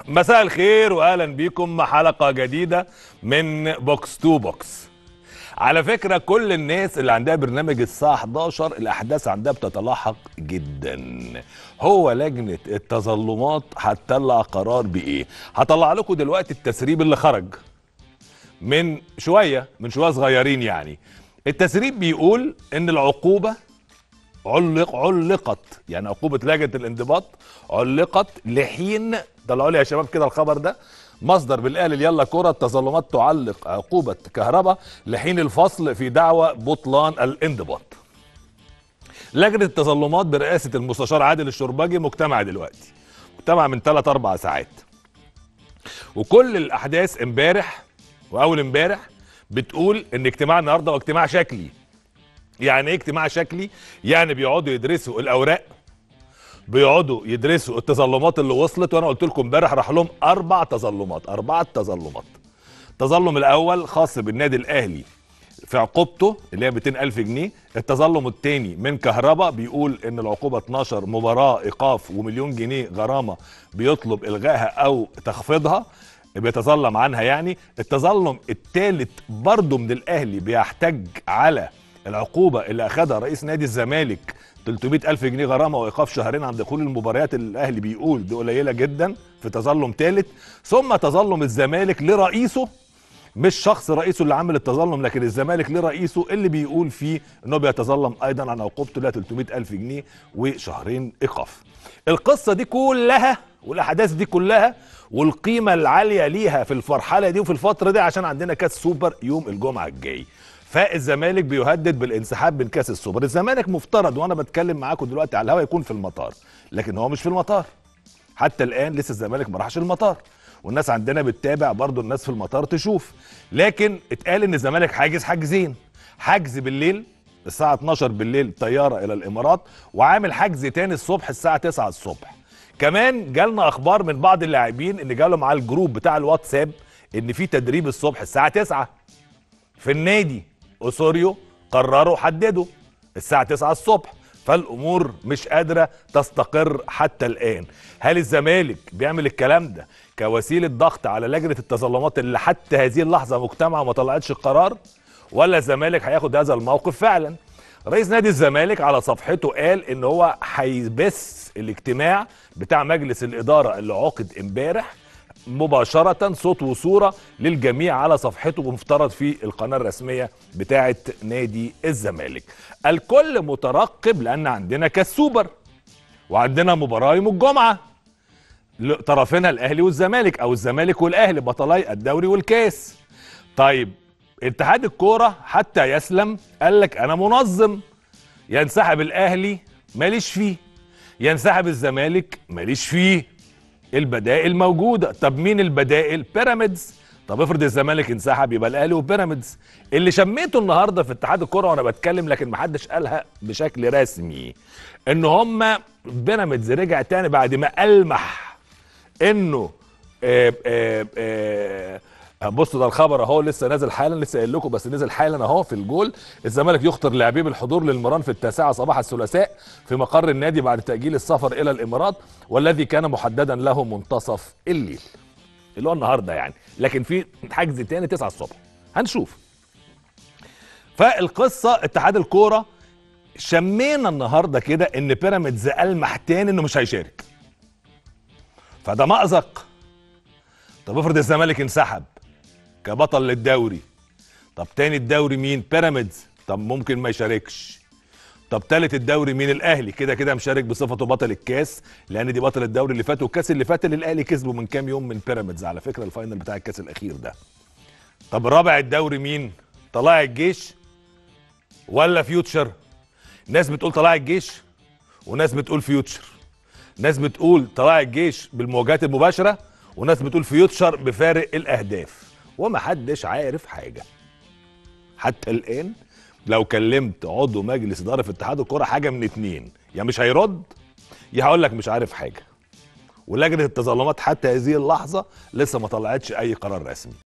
مساء الخير واهلا بيكم مع حلقه جديده من بوكس تو بوكس. على فكره كل الناس اللي عندها برنامج الساعه 11 الاحداث عندها بتتلاحق جدا. هو لجنه التظلمات هتطلع قرار بايه؟ هطلع لكم دلوقتي التسريب اللي خرج من شويه صغيرين. يعني التسريب بيقول ان العقوبه علقت، يعني عقوبه لجنه الانضباط علقت لحين، طلعوا لي يا شباب كده الخبر ده، مصدر بالاهلي يلا كره، التظلمات تعلق عقوبه كهرباء لحين الفصل في دعوى بطلان الانضباط. لجنه التظلمات برئاسه المستشار عادل الشرباجي مجتمع دلوقتي، مجتمع من 3-4 ساعات، وكل الاحداث امبارح واول امبارح بتقول ان اجتماع النهارده واجتماع شكلي. يعني ايه اجتماع شكلي؟ يعني بيقعدوا يدرسوا الاوراق، بيقعدوا يدرسوا التظلمات اللي وصلت، وانا قلت لكم امبارح راح لهم 4 تظلمات. التظلم الاول خاص بالنادي الاهلي في عقوبته اللي هي 200,000 جنيه. التظلم الثاني من كهرباء بيقول ان العقوبه 12 مباراه ايقاف ومليون جنيه غرامه، بيطلب الغائها او تخفيضها، بيتظلم عنها يعني. التظلم الثالث برضه من الاهلي بيحتج على العقوبه اللي اخذها رئيس نادي الزمالك، 300,000 جنيه غرامه وايقاف شهرين عن دخول المباريات. الاهلي بيقول دي قليله جدا في تظلم ثالث. ثم تظلم الزمالك لرئيسه، مش شخص رئيسه اللي عامل التظلم، لكن الزمالك لرئيسه اللي بيقول فيه انه بيتظلم ايضا عن عقوبته اللي 300,000 جنيه وشهرين ايقاف. القصه دي كلها والاحداث دي كلها والقيمه العاليه ليها في المرحله دي وفي الفتره دي عشان عندنا كاس سوبر يوم الجمعه الجاي. فالزمالك بيهدد بالانسحاب من كاس السوبر. الزمالك مفترض وانا بتكلم معاكم دلوقتي على الهواء يكون في المطار، لكن هو مش في المطار حتى الان، لسه الزمالك ما راحش المطار، والناس عندنا بتتابع برضو الناس في المطار تشوف. لكن اتقال ان الزمالك حاجز حاجزين، حجز بالليل الساعه 12 بالليل طياره الى الامارات، وعامل حجز تاني الصبح الساعه 9 الصبح. كمان جالنا اخبار من بعض اللاعبين ان جالهم على الجروب بتاع الواتساب ان في تدريب الصبح الساعه 9 في النادي. اوسوريو قرروا حددوا الساعه 9 الصبح، فالامور مش قادره تستقر حتى الان. هل الزمالك بيعمل الكلام ده كوسيله ضغط على لجنه التظلمات اللي حتى هذه اللحظه مجتمعه وما طلعتش القرار، ولا الزمالك هياخد هذا الموقف فعلا؟ رئيس نادي الزمالك على صفحته قال ان هو هيبث الاجتماع بتاع مجلس الاداره اللي عقد امبارح مباشرة صوت وصورة للجميع على صفحته، مفترض في القناة الرسمية بتاعة نادي الزمالك. الكل مترقب لأن عندنا كاس سوبر وعندنا مباراة يوم الجمعة، طرفنا الأهلي والزمالك أو الزمالك والأهلي بطلاي الدوري والكاس. طيب اتحاد الكورة حتى يسلم قال لك أنا منظم، ينسحب الأهلي ماليش فيه، ينسحب الزمالك ماليش فيه، البدائل موجوده. طب مين البدائل؟ بيراميدز. طب افرض الزمالك انسحب يبقى الاهلي وبيراميدز. اللي شميته النهارده في اتحاد الكره وانا بتكلم لكن محدش قالها بشكل رسمي، ان هم بيراميدز رجع تاني بعد ما ألمح انه بصوا ده الخبر اهو لسه نازل حالا، لسه قايل لكم بس نزل حالا اهو في الجول. الزمالك يخطر لاعبيه بالحضور للمران في 9 صباح الثلاثاء في مقر النادي بعد تأجيل السفر الى الامارات، والذي كان محددا له منتصف الليل اللي هو النهارده يعني، لكن في حجز تاني 9 الصبح هنشوف. فالقصه اتحاد الكوره شمينا النهارده كده ان بيراميدز ألمح تاني انه مش هيشارك، فده مأزق. طب افرض الزمالك انسحب كبطل للدوري، طب تاني الدوري مين؟ بيراميدز، طب ممكن ما يشاركش. طب تالت الدوري مين؟ الاهلي، كده كده مشارك بصفته بطل الكاس لان دي بطل الدوري اللي فات، والكاس اللي فات اللي الاهلي كسبه من كام يوم من بيراميدز على فكره، الفاينل بتاع الكاس الاخير ده. طب رابع الدوري مين؟ طلائع الجيش ولا فيوتشر؟ ناس بتقول طلائع الجيش وناس بتقول فيوتشر، ناس بتقول طلائع الجيش بالمواجهات المباشره وناس بتقول فيوتشر بفارق الاهداف، ومحدش عارف حاجه حتى الان. لو كلمت عضو مجلس اداره في اتحاد الكوره حاجه من اتنين، يا مش هيرد يا هقول لك مش عارف حاجه. ولجنه التظلمات حتى هذه اللحظه لسه ما طلعتش اي قرار رسمي.